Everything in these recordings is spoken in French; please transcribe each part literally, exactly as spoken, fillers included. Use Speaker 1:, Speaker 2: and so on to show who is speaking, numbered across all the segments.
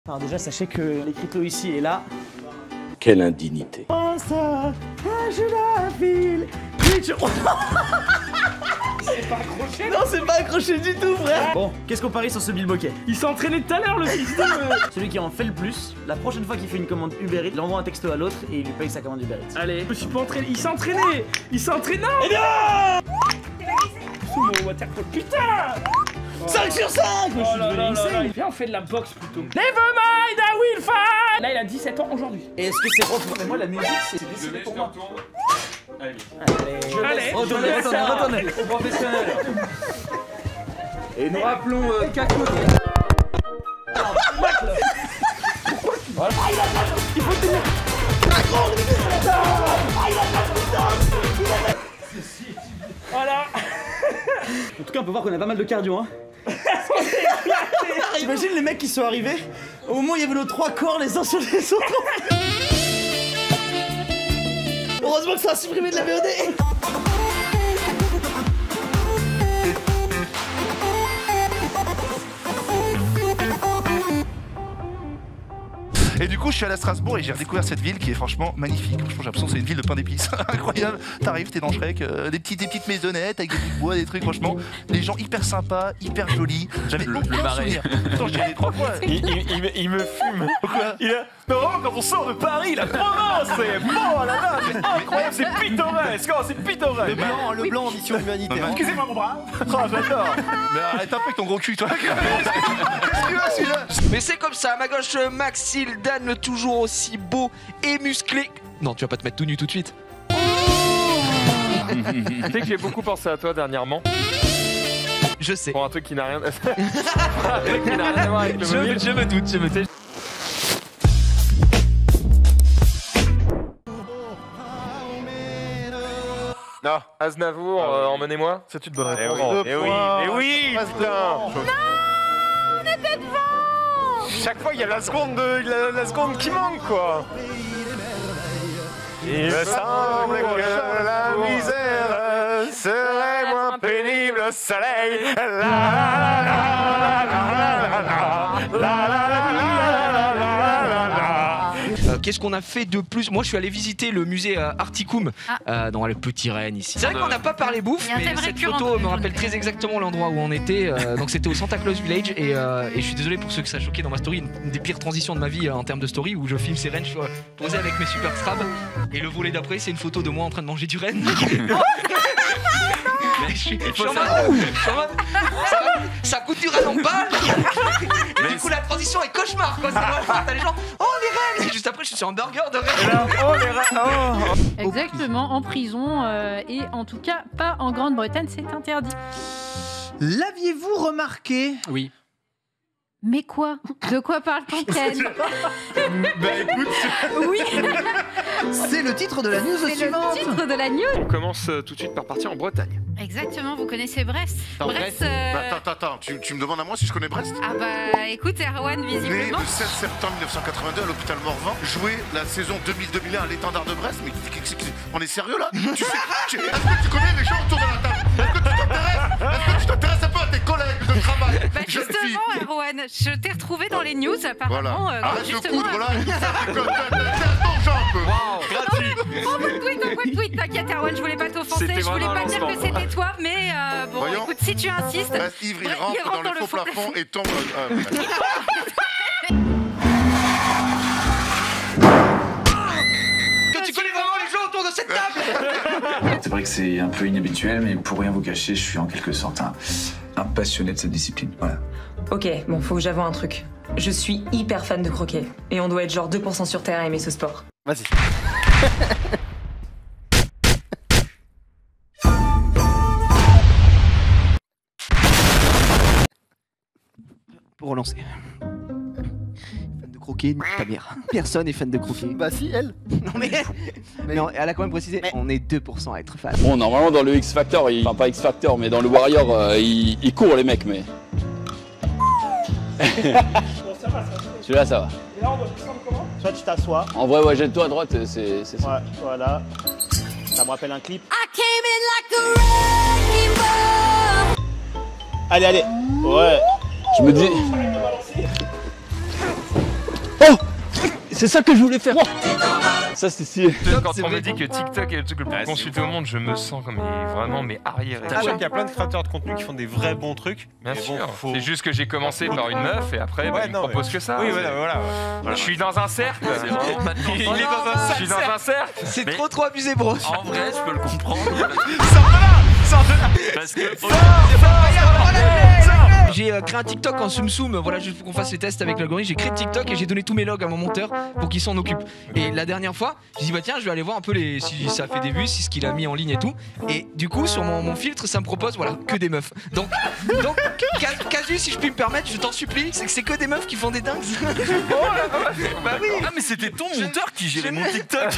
Speaker 1: Alors déjà, sachez que l'écriteau ici et là...
Speaker 2: Quelle indignité.
Speaker 1: Oh ça, je la ville. C'est pas accroché. Non, c'est pas accroché du tout, frère. Bon, qu'est-ce qu'on parie sur ce Bill Bokeh? Il s'est entraîné tout à l'heure, le fils de... Celui qui en fait le plus, la prochaine fois qu'il fait une commande Uber Eats, il envoie un texto à l'autre et il lui paye sa commande Uber Eats. Allez, je me suis pas entraîné. Il s'est entraîné. Il s'est entraîné. Et non. Sous mon waterfall, putain. cinq sur cinq. Je suis devenu insane. Viens, on fait de la boxe plutôt. Never mind, I will fight. Là, il a dix-sept ans aujourd'hui. Et est-ce que c'est prof? Mais moi, la musique, c'est décidé pour moi. Allez, allez, retournez, retournez, retournez. Au professionnel. Et nous rappelons euh, Kako. Voilà. Il faut tenir. Voilà. En tout cas, on peut voir qu'on a pas mal de cardio, hein. T'imagines les mecs qui sont arrivés au moment où il y avait nos trois corps les uns sur les autres. Heureusement que ça a supprimé de la V O D.
Speaker 3: Et du coup, je suis allé à Strasbourg et j'ai redécouvert cette ville qui est franchement magnifique. Franchement, j'ai l'impression que c'est une ville de pain d'épices. Incroyable. T'arrives, t'es dans Shrek, euh, des, petits, des petites maisonnettes avec des bouts de bois, des trucs, franchement. Les gens hyper sympas, hyper jolis. J'avais
Speaker 4: le, le marais.
Speaker 3: Attends, j'y allais trois fois.
Speaker 4: Il, il, il, me, il me fume.
Speaker 3: Pourquoi?
Speaker 4: Il a... Non, quand on sort de Paris, la Provence, c'est bon, là là, c'est incroyable, c'est pittoresque, oh, c'est pittoresque.
Speaker 5: Le blanc, le blanc en mission humanitaire.
Speaker 4: Excusez-moi mon bras. Oh, j'adore.
Speaker 3: Mais arrête un peu avec ton gros cul, toi. Qu'est-ce qu'il a, celui-là?
Speaker 6: Mais c'est comme ça, à ma gauche, Maxil Dan, le toujours aussi beau et musclé. Non, tu vas pas te mettre tout nu tout de suite.
Speaker 4: Tu sais que j'ai beaucoup pensé à toi dernièrement.
Speaker 6: Je sais.
Speaker 4: Pour un truc qui n'a rien... un truc qui n'a rien à voir avec le
Speaker 6: je,
Speaker 4: mobile.
Speaker 6: je me doute, je me doute.
Speaker 4: Non, Aznavour, euh, emmenez-moi.
Speaker 3: C'est une bonne
Speaker 4: Eh
Speaker 3: réponse.
Speaker 4: oui, eh oui, eh oui, putain.
Speaker 7: Non, on était devant.
Speaker 4: Chaque fois, il y a la seconde, de, la, la seconde qui manque, quoi. Il me semble que la misère serait moins pénible au soleil. La la la la la la la
Speaker 6: Qu'est-ce qu'on a fait de plus? Moi, je suis allé visiter le musée euh, Articum ah. euh, dans le Petit Rennes ici. C'est vrai qu'on n'a pas parlé bouffe, mais cette photo me rappelle très exactement l'endroit où on était. Euh, donc c'était au Santa Claus Village et, euh, et je suis désolé pour ceux que ça a choqué dans ma story, une, une des pires transitions de ma vie euh, en termes de story où je filme ces rennes, je suis euh, posé avec mes super strabs et le volet d'après c'est une photo de moi en train de manger du renne. Je suis, je suis en mode, je suis en mode, ça, ça coûte du renne en balle. Et du coup la transition est cauchemar quoi. T'as les gens, oh les rennes. Et juste après je suis sur un burger de rennes.
Speaker 4: Oh les rennes, oh.
Speaker 7: Exactement, en prison euh, et en tout cas pas en Grande-Bretagne, c'est interdit.
Speaker 5: L'aviez-vous remarqué?
Speaker 6: Oui.
Speaker 7: Mais quoi? De quoi parle-t-on, Ken?
Speaker 4: Bah écoute,
Speaker 7: oui.
Speaker 5: C'est le titre de la news suivante.
Speaker 7: C'est le titre de la news.
Speaker 4: On commence euh, tout de suite par partir en Bretagne.
Speaker 7: Exactement, vous connaissez Brest.
Speaker 3: Attends,
Speaker 7: Brest. Euh...
Speaker 3: Bah, attends, attends, attends. Tu, tu me demandes à moi si je connais Brest?
Speaker 7: Ah bah écoute, Erwan,
Speaker 3: Né
Speaker 7: visiblement.
Speaker 3: le sept septembre mille neuf cent quatre-vingt-deux à l'hôpital Morvan, joué la saison deux mille deux mille un à l'étendard de Brest. Mais on est sérieux là? Tu sais, tu, est-ce que tu connais les gens autour de la table? Est-ce que tu t'intéresses? Est-ce que tu t'intéresses un peu à tes collègues de travail?
Speaker 7: Bah justement, Erwan, je t'ai retrouvé dans les news apparemment.
Speaker 3: Voilà.
Speaker 7: Euh,
Speaker 3: Arrête
Speaker 7: justement,
Speaker 3: de coudre là et de faire des conneries. C'est un ton un peu.
Speaker 4: Waouh, gratuit.
Speaker 7: Envoie le tweet, envoie le tweet, t'inquiète Erwan, je voulais pas t'offenser, je voulais pas dire que c'était toi, mais euh, bon,
Speaker 3: Voyons.
Speaker 7: Écoute, si tu insistes.
Speaker 3: Reste ivre, il
Speaker 7: ouais,
Speaker 3: rentre,
Speaker 7: il rentre
Speaker 3: dans, dans le faux plafond, plafond et tombe. Euh,
Speaker 6: Que tu connais vraiment les gens autour de cette table.
Speaker 8: C'est vrai que c'est un peu inhabituel, mais pour rien vous cacher, je suis en quelque sorte un, un passionné de cette discipline. Voilà.
Speaker 9: Ok, bon, faut que j'avoue un truc. Je suis hyper fan de croquet. Et on doit être genre deux pour cent sur Terre à aimer ce sport.
Speaker 4: Vas-y.
Speaker 6: Pour relancer. Fan de croquet, nique ta mère. Personne est fan de croquet.
Speaker 5: Bah si, elle.
Speaker 6: Non mais, mais non, elle a quand même précisé, mais... on est deux pour cent à être fan.
Speaker 2: Bon, normalement dans le X Factor, il... enfin pas X Factor, mais dans le Warrior, euh, ils il courent les mecs, mais...
Speaker 1: Bon, ça va, ça va.
Speaker 2: Celui-là, ça va.
Speaker 1: Et là, on doit descendre comment? Soit tu t'assois.
Speaker 2: En vrai, ouais, jette-toi à droite, c'est ça.
Speaker 1: Ouais, voilà. Ça me rappelle un clip. Allez, allez. Ouais.
Speaker 2: Je me dis... C'est ça que je voulais faire. Ça c'est si.
Speaker 4: Quand on me dit que TikTok est le truc le plus consulté au monde, je me sens comme mais vraiment mais arriéré.
Speaker 10: Sachant qu'il y a plein de créateurs de contenu qui font des vrais bons trucs.
Speaker 4: Bien sûr.
Speaker 10: Bon, faut...
Speaker 4: C'est juste que j'ai commencé par une meuf et après
Speaker 10: ouais,
Speaker 4: bah, il
Speaker 10: non,
Speaker 4: me propose
Speaker 10: mais...
Speaker 4: que ça.
Speaker 10: Oui, voilà, voilà.
Speaker 4: voilà. Je suis dans un cercle.
Speaker 6: Il est dans un
Speaker 4: Je suis dans un cercle.
Speaker 6: C'est trop trop abusé, bro.
Speaker 11: En vrai, je peux le comprendre.
Speaker 3: Sors de là. Sors de là.
Speaker 11: Parce que.
Speaker 6: J'ai euh, créé un TikTok en soum soum, voilà, juste pour qu'on fasse les tests avec l'algorithme. J'ai créé TikTok et j'ai donné tous mes logs à mon monteur pour qu'il s'en occupe. Et la dernière fois, j'ai dit bah tiens, je vais aller voir un peu les, si ça fait des vues, si ce qu'il a mis en ligne et tout. Et du coup, sur mon, mon filtre, ça me propose voilà que des meufs. Donc, donc Casu, si je puis me permettre, je t'en supplie, c'est que c'est que des meufs qui font des dingues.
Speaker 11: Bah oui. Ah mais c'était ton monteur qui gérait mon TikTok.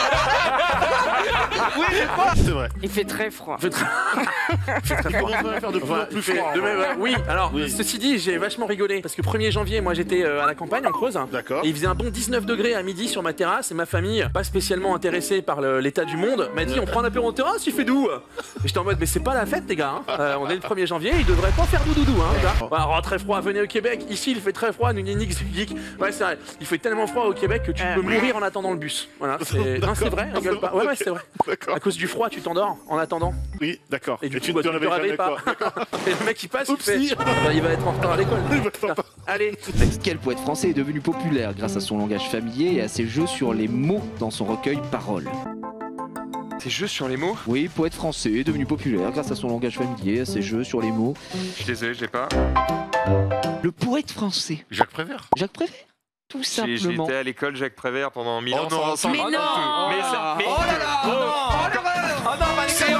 Speaker 6: Oui, mais quoi?
Speaker 12: C'est vrai.
Speaker 13: Il fait très froid.
Speaker 12: Il fait très froid. Il faire de plus en plus froid.
Speaker 13: Oui, alors oui. Ceci dit, j'ai vachement rigolé parce que premier janvier, moi j'étais à la campagne en Creuse.
Speaker 12: D'accord.
Speaker 13: Et il faisait un bon dix-neuf degrés à midi sur ma terrasse et ma famille, pas spécialement intéressée par l'état du monde, m'a dit on prend un apéro en terrasse, il fait doux. Et j'étais en mode mais c'est pas la fête les gars. Hein. Euh, on est le premier janvier, il devrait pas faire doux doudou hein. Les gars. Alors, très froid, venez au Québec. Ici il fait très froid, Nunix, geek. Ouais c'est vrai. Il fait tellement froid au Québec que tu peux mourir en attendant le bus. Voilà. Non c'est vrai. Rigole pas. Ouais ouais c'est vrai. À cause du froid, tu t'endors en attendant.
Speaker 12: Oui, d'accord.
Speaker 13: Et du coup, bah, tu te réveilles pas. Et le mec il passe, il fait. Bah, il va être en retard à l'école. Allez.
Speaker 14: Quel poète français est devenu populaire grâce à son langage familier et à ses jeux sur les mots dans son recueil Paroles?
Speaker 4: Ses jeux sur les mots?
Speaker 14: Oui, poète français est devenu populaire grâce à son langage familier, à ses jeux sur les mots.
Speaker 4: Je suis désolé, je l'ai pas.
Speaker 14: Le poète français.
Speaker 12: Jacques Prévert.
Speaker 14: Jacques Prévert. Tout simplement.
Speaker 4: J'étais à l'école Jacques Prévert pendant mille ans.
Speaker 12: Oh non,
Speaker 4: ensemble.
Speaker 7: Mais non.
Speaker 4: Mais ça, mais
Speaker 6: Oh là là. Oh l'horreur. Oh non,
Speaker 4: c'est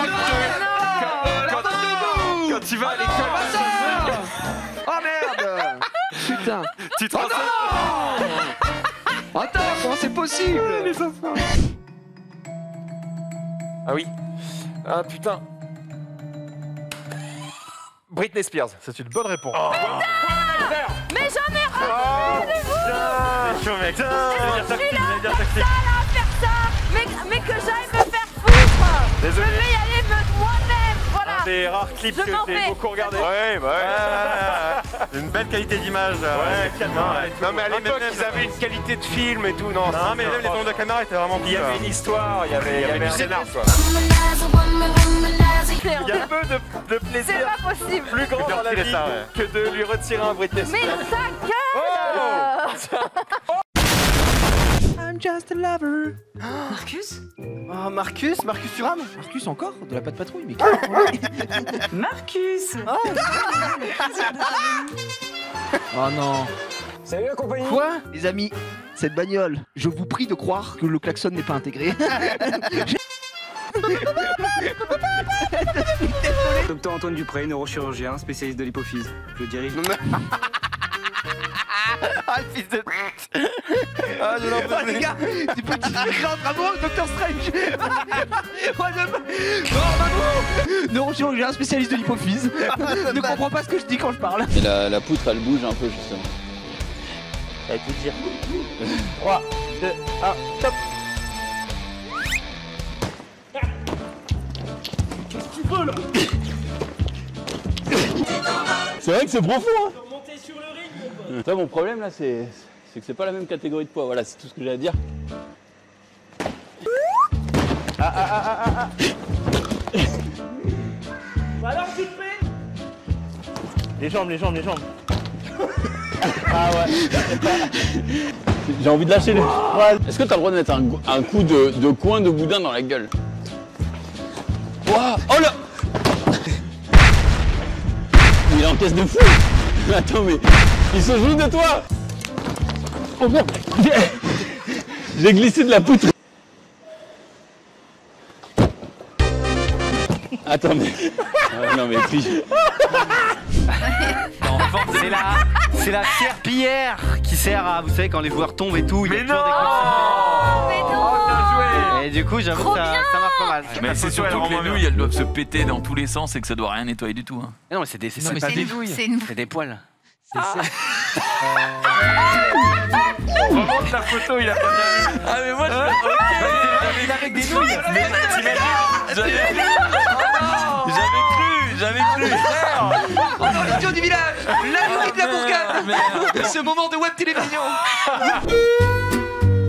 Speaker 4: quand tu vas à l'école.
Speaker 6: Oh merde. Putain.
Speaker 4: Tu te rends
Speaker 6: oh attends, comment c'est possible?
Speaker 4: Ah oui. Ah putain. Britney Spears.
Speaker 12: C'est une bonne réponse.
Speaker 7: Oh. Mais j'en ai ras de vous.
Speaker 12: C'est chaud mec.
Speaker 7: Je suis là, faire ça, là, faire ça. Mais, mais que j'aille me faire foutre.
Speaker 12: Désolé.
Speaker 7: Je vais y aller de moi-même. Voilà.
Speaker 12: Un des rares clips
Speaker 7: Je
Speaker 12: que
Speaker 7: m'en
Speaker 12: j'ai
Speaker 7: vais.
Speaker 12: beaucoup regardé. Ouais, bah ouais. Une belle qualité d'image. Ouais, caméra. Non, mais à l'époque, ils avaient une qualité de film et tout. Non, non mais même les ondes de caméra étaient vraiment. Il y avait une histoire, il y avait, il y avait un scénar quoi. Il y a peu de, de plaisir.
Speaker 7: C'est pas possible.
Speaker 12: Plus grand dans la vie ça, ouais. que de lui retirer un Britney Spears.
Speaker 7: Mais ta gueule.
Speaker 12: Oh
Speaker 5: I'm just a lover.
Speaker 7: Marcus?
Speaker 5: Oh, Marcus Marcus Thuram.
Speaker 14: Marcus encore? De la patte patrouille, mais
Speaker 9: Marcus.
Speaker 5: Oh,
Speaker 14: oh non.
Speaker 12: Salut la compagnie.
Speaker 14: Quoi? Les amis, cette bagnole, je vous prie de croire que le klaxon n'est pas intégré.
Speaker 15: Docteur Antoine Dupré, neurochirurgien, spécialiste de l'hypophyse. Je dirige.
Speaker 5: Ah, le fils de. Ah, je l'en
Speaker 14: Oh les gars, du petit grand bravo, Docteur Strange. Oh, de... Oh, bravo. Neurochirurgien, spécialiste de l'hypophyse. Ne comprends pas ce que je dis quand je parle.
Speaker 2: Et la, la poutre elle bouge un peu justement.
Speaker 12: Ça va tout dire. trois, deux, un, top.
Speaker 1: Qu'est-ce que tu veux là?
Speaker 2: C'est vrai que c'est profond hein.
Speaker 1: Monter sur le ring, mon pote.
Speaker 2: Toi, mon problème là c'est que c'est pas la même catégorie de poids, voilà c'est tout ce que j'ai à dire.
Speaker 12: Ah ah ah ah ah.
Speaker 1: Bah alors tu te fais.
Speaker 12: Les jambes, les jambes, les jambes. Ah ouais.
Speaker 2: J'ai envie de lâcher les... Ouais. Est-ce que t'as le droit de mettre un, un coup de, de coin de boudin dans la gueule? Wow. Oh là. Il encaisse de fou. Attends mais... Il se joue de toi. Oh merde. J'ai glissé de la poutre. Attends mais... Ah, non mais triche.
Speaker 15: C'est la, c'est la serpillière qui sert à, vous savez, quand les joueurs tombent et tout. Il y a
Speaker 4: Mais
Speaker 15: toujours
Speaker 4: non.
Speaker 15: des coups.
Speaker 7: Mais non.
Speaker 4: Oh, bien joué.
Speaker 15: Et du coup, j'avoue que ça, ça marche pas mal.
Speaker 11: Mais c'est surtout que les nouilles elles doivent se péter dans tous les sens et que ça doit rien nettoyer du tout. Hein.
Speaker 15: Non, mais c'est des, c'est
Speaker 6: Non, mais
Speaker 15: pas
Speaker 6: c'est
Speaker 15: des
Speaker 6: une-
Speaker 15: douilles,
Speaker 7: c'est une-
Speaker 15: c'est des poils.
Speaker 4: Remonte la photo, il a pas bien vu.
Speaker 11: Ah mais moi je
Speaker 4: Il est avec des nouilles. Mais t'imagines?
Speaker 11: J'avais cru. J'avais cru, j'avais cru.
Speaker 6: Oh non, l'idiot du village. La nuit de la bourgade. Ce moment de web télévision.